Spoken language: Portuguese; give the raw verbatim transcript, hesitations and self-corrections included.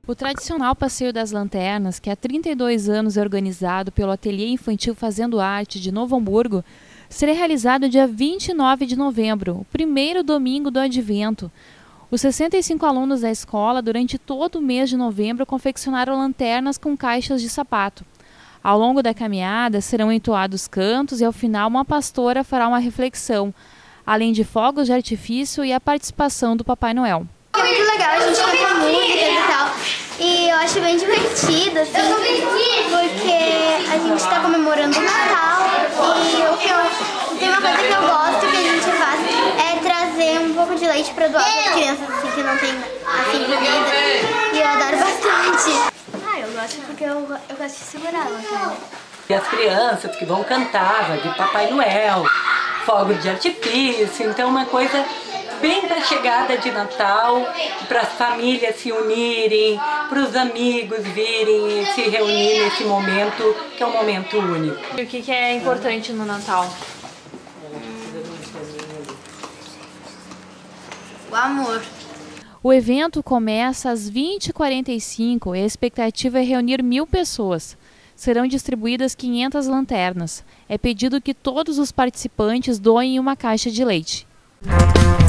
O tradicional Passeio das Lanternas, que há trinta e dois anos é organizado pelo Ateliê Infantil Fazendo Arte de Novo Hamburgo, será realizado dia vinte e nove de novembro, o primeiro domingo do Advento. Os sessenta e cinco alunos da escola, durante todo o mês de novembro, confeccionaram lanternas com caixas de sapato. Ao longo da caminhada, serão entoados cantos e, ao final, uma pastora fará uma reflexão, além de fogos de artifício e a participação do Papai Noel. É muito legal, a gente canta música e tal, e eu acho bem divertido, assim, porque a gente está comemorando o Natal, e o que eu, tem uma coisa que eu gosto que a gente faz é trazer um pouco de leite para doar para as crianças assim, que não tem assim, comida, e eu adoro bastante. Ah, eu gosto porque eu, eu gosto de segurar a lanterna. E as crianças que vão cantar de Papai Noel, fogos de artifício, então uma coisa bem para a chegada de Natal, para as famílias se unirem, para os amigos virem e se reunir nesse momento, que é um momento único. E o que que é importante no Natal? O amor. O evento começa às vinte e quarenta e cinco e a expectativa é reunir mil pessoas. Serão distribuídas quinhentas lanternas. É pedido que todos os participantes doem uma caixa de leite.